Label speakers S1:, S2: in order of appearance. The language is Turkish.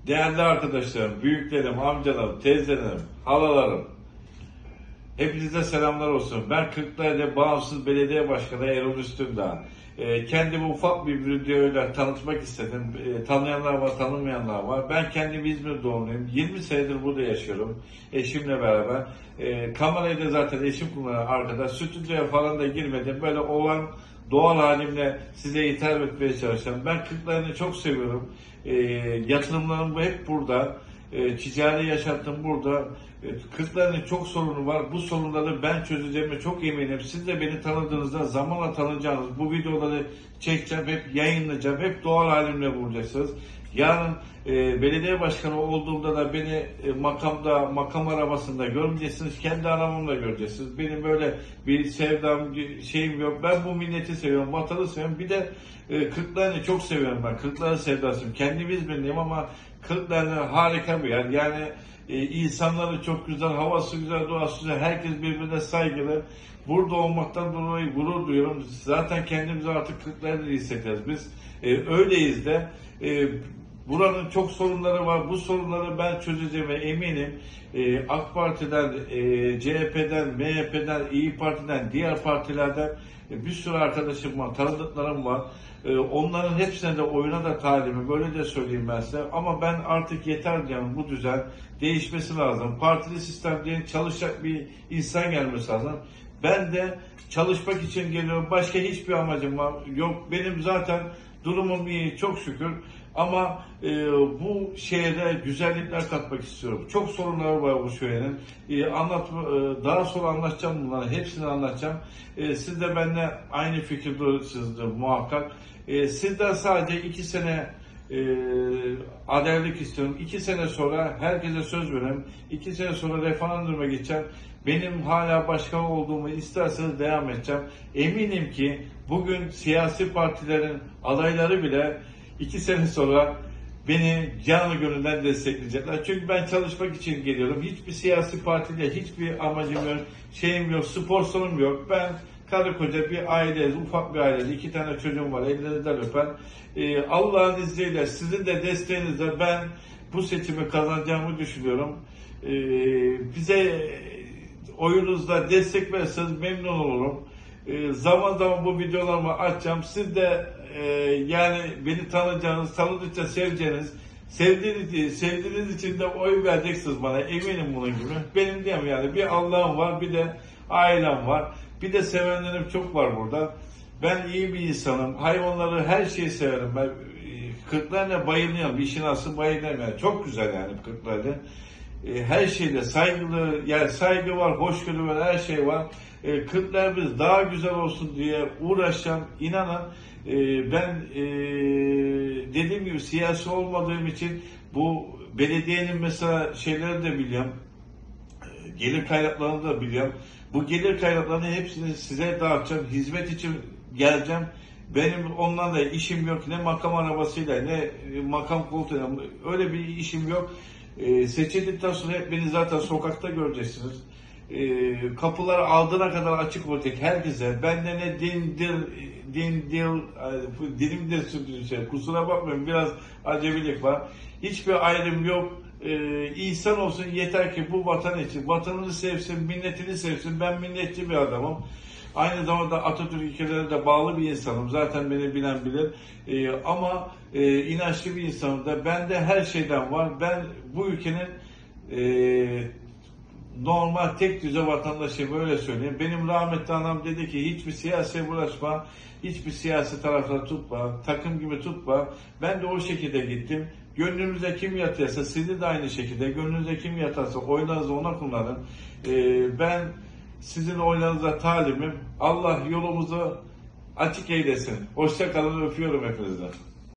S1: Değerli arkadaşlarım, büyüklerim, amcalarım, teyzelerim, halalarım, hepinize selamlar olsun. Ben Kırklareli Bağımsız Belediye Başkanı Erol Üstündağ. Kendimi ufak bir videoyla tanıtmak istedim. Tanıyanlar var, tanımayanlar var. Ben kendim İzmir doğumluyum. 20 senedir burada yaşıyorum. Eşimle beraber. Kamerayı da zaten eşim kullanan arkadaş. Stüdyoya falan da girmedim. Böyle olan doğal halimle size hitap etmeye çalışacağım. Ben Kırklareli'ni çok seviyorum. Yatırımlarım hep burada. Ticari yaşantım burada. Kırklareli'nin çok sorunu var. Bu sorunları ben çözeceğime çok eminim. Siz de beni tanıdığınızda zamanla tanıyacağınız bu videoları çekeceğim, hep yayınlayacağım, hep doğal halimle bulacaksınız. Yarın belediye başkanı olduğumda da beni makam arabasında görmeyeceksiniz. Kendi arabamla göreceksiniz. Benim böyle bir sevdam, şeyim yok. Ben bu milleti seviyorum, vatanı seviyorum. Bir de Kırklareli'ni çok seviyorum ben. Kırklareli sevdasıyım. Kendim İzmirliyim ama Kırklareli harika bir yer. Yani insanları çok güzel, havası güzel, doğası güzel. Herkes birbirine saygılı. Burada olmaktan dolayı gurur duyuyorum. Zaten kendimizi artık Kırklareli'de hissederiz. Biz öyleyiz de. Buranın çok sorunları var. Bu sorunları ben çözeceğime eminim. AK Parti'den, CHP'den, MHP'den, İyi Parti'den, diğer partilerden bir sürü arkadaşım var, tanıdıklarım var. Onların hepsine de oyuna da talibim. Böyle de söyleyeyim ben size. Ama ben artık yeter diyorum, bu düzen değişmesi lazım. Partili sistem değil, çalışacak bir insan gelmesi lazım. Ben de çalışmak için geliyorum. Başka hiçbir amacım var yok. Benim zaten durumum iyi, çok şükür. Ama bu şehre güzellikler katmak istiyorum. Çok sorunlar var bu şehrin. Daha sonra anlatacağım bunları. Hepsini anlatacağım. Siz de benimle aynı fikirdesiniz muhakkak. Sizden sadece 2 sene adaylık istiyorum. 2 sene sonra herkese söz veriyorum. 2 sene sonra referanduma gideceğim. Benim hala başkan olduğumu isterseniz devam edeceğim. Eminim ki bugün siyasi partilerin adayları bile 2 sene sonra beni canı gönülden destekleyecekler. Çünkü ben çalışmak için geliyorum. Hiçbir siyasi partiyle hiçbir amacım yok, şeyim yok, sponsorum yok. Ben karı koca bir aileyiz, ufak bir aileyiz. 2 tane çocuğum var, ellerinizden öpen. Allah'ın izniyle, sizin de desteğinizle ben bu seçimi kazanacağımı düşünüyorum. Bize oyunuzla destek verirseniz memnun olurum. Zaman zaman bu videolarımı açacağım. Siz de yani beni tanıdıkça seveceğiniz, sevdiğiniz için de oy vereceksiniz bana. Eminim bunun gibi. Benim diyeyim yani bir Allah'ım var, bir de ailem var. Bir de sevenlerim çok var burada. Ben iyi bir insanım. Hayvanları, her şeyi severim. Ben Kırklareli'ne bayılıyorum. İşin aslı bayılıyorum yani. Çok güzel yani Kırklareli. Her şeyde saygılı, yani saygı var, hoşgörü var, her şey var. Kırklareli daha güzel olsun diye uğraşacağım. İnanın ben dediğim gibi siyasi olmadığım için bu belediyenin mesela şeyleri de biliyorum. Gelir kaynaklarını da biliyorum. Bu gelir kaynaklarını hepsini size dağıtacağım. Hizmet için geleceğim. Benim onlarla işim yok. Ne makam arabasıyla ne makam koltuğuyla. Öyle bir işim yok. Seçildikten sonra hep beni zaten sokakta göreceksiniz. Kapılar aldığına kadar açık olacak herkese. Bende ne dilimde sürdüğü şey. Kusura bakmayın, biraz acemilik var. Hiçbir ayrım yok. İnsan olsun yeter ki bu vatan için. Vatanını sevsin, milletini sevsin. Ben milliyetçi bir adamım. Aynı zamanda Atatürk ilkelerine de bağlı bir insanım. Zaten beni bilen bilir. Ama inançlı bir insanım da. Bende her şeyden var. Ben bu ülkenin normal tek düze vatandaşıyım, öyle söyleyeyim. Benim rahmetli anam dedi ki hiçbir siyasiye bulaşma, hiçbir siyasi tarafta tutma, takım gibi tutma. Ben de o şekilde gittim. Gönlünüze kim yatıyorsa sizi de aynı şekilde, gönlünüze kim yatarsa oylarınızı ona kullanın. Ben sizin oylarınıza talibim. Allah yolumuzu açık eylesin. Hoşça kalın, öpüyorum hepinizden.